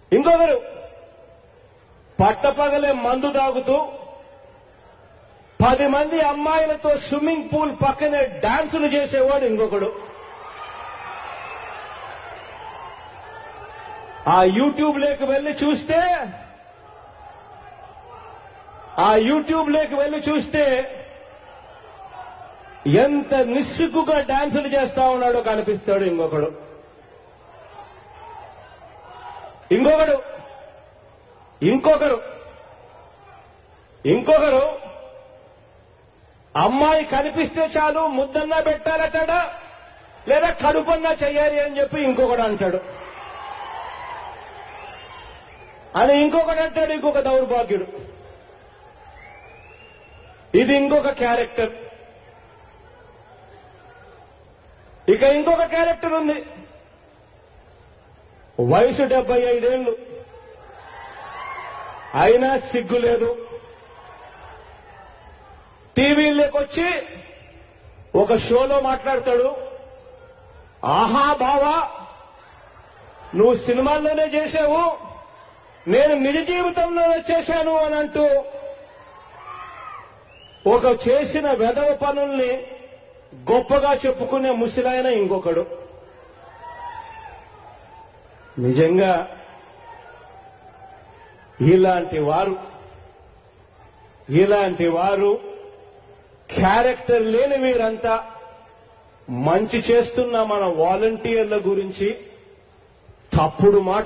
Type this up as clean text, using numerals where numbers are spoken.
ఇంకొకరు పట్టపగలే మందు తాగుతూ 10 మంది అమ్మాయిలతో స్విమ్మింగ్ పూల్ పక్కనే డాన్సులు చేసేవాడు ఇంకొకడు. ఆ యూట్యూబ్ లోకి వెళ్లి చూస్తే ఎంత నిస్సిగ్గుగా డాన్సులు చేస్తా ఉన్నాడో కనిపిస్తాడు ఇంకొకరు అమ్మాయి కనిపిస్తే చాలు ముద్దన్నా పెట్టాలటాడా లేదా కడుపన్నా చెయ్యాలి అని చెప్పి ఇంకొకడు అంటాడు. అని ఇంకొకడు అంటాడు, ఇంకొక దౌర్భాగ్యుడు. ఇది ఇంకొక క్యారెక్టర్. ఇక ఇంకొక క్యారెక్టర్ ఉంది. వయసు 75 ఏళ్లు అయినా సిగ్గు లేదు. టీవీలోకొచ్చి ఒక షోలో మాట్లాడతాడు, ఆహా బావా నువ్వు సినిమాల్లోనే చేశావు, నేను నిజ జీవితంలోనే చేశాను అని అంటూ ఒక చేసిన వెధవ పనుల్ని గొప్పగా చెప్పుకునే ముసిలాయన ఇంకొకడు. నిజంగా ఇలాంటి వారు క్యారెక్టర్ లేని వీరంతా మంచి చేస్తున్న మన వాలంటీర్ల గురించి తప్పుడు మాట